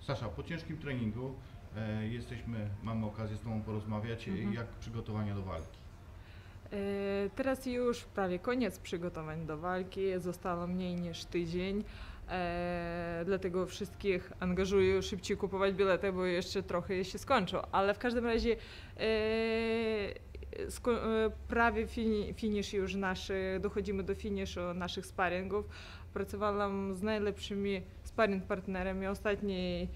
Sasza, po ciężkim treningu mamy okazję z Tobą porozmawiać, jak przygotowania do walki. Teraz już prawie koniec przygotowań do walki, zostało mniej niż tydzień, dlatego wszystkich angażuję szybciej kupować bilety, bo jeszcze trochę się skończą, ale w każdym razie prawie finisz już dochodzimy do finiszu naszych sparingów. Pracowałam z najlepszymi sparring partnerami. Ostatni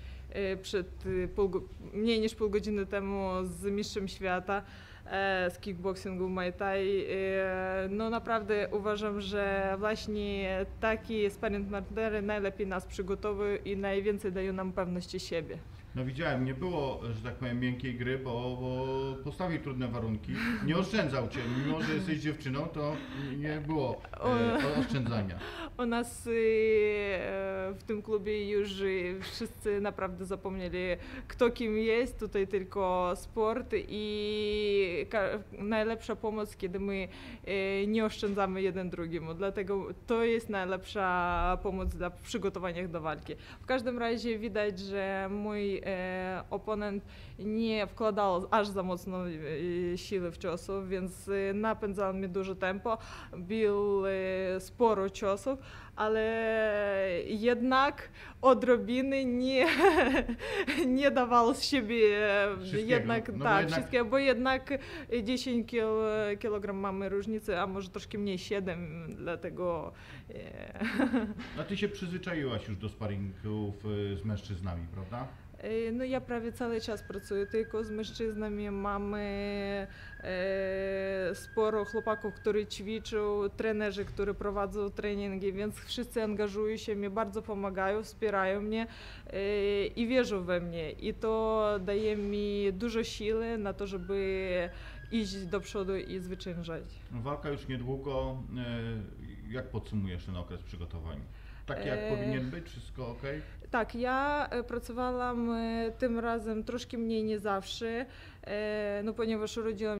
mniej niż pół godziny temu z mistrzem świata z kickboxingu Muay Thai. No naprawdę uważam, że właśnie takie sparring partnery najlepiej nas przygotowują i najwięcej dają nam pewności siebie. No widziałem, nie było, że tak powiem, miękkiej gry, bo postawił trudne warunki, nie oszczędzał Cię, mimo że jesteś dziewczyną, to nie było oszczędzania. U nas w tym klubie już wszyscy naprawdę zapomnieli, kto kim jest, tutaj tylko sport i najlepsza pomoc, kiedy my nie oszczędzamy jeden drugiemu, dlatego to jest najlepsza pomoc dla przygotowania do walki. W każdym razie widać, że mój oponent nie wkładał aż za mocno siły w ciosów, więc napędzał mi dużo tempo, bił sporo ciosów, ale jednak odrobiny nie dawał z siebie wszystkiego, bo jednak 10 kg mamy różnicy, a może troszkę mniej 7, dlatego... A Ty się przyzwyczaiłaś już do sparingów z mężczyznami, prawda? No ja prawie cały czas pracuję tylko z mężczyznami, mamy sporo chłopaków, którzy ćwiczą, trenerzy, którzy prowadzą treningi, więc wszyscy angażują się, mi bardzo pomagają, wspierają mnie i wierzą we mnie i to daje mi dużo siły na to, żeby iść do przodu i zwyciężać. Walka już niedługo, jak podsumujesz ten okres przygotowań? Tak jak powinien być? Wszystko ok? Tak, ja pracowałam tym razem troszkę mniej, nie zawsze, no ponieważ urodziłam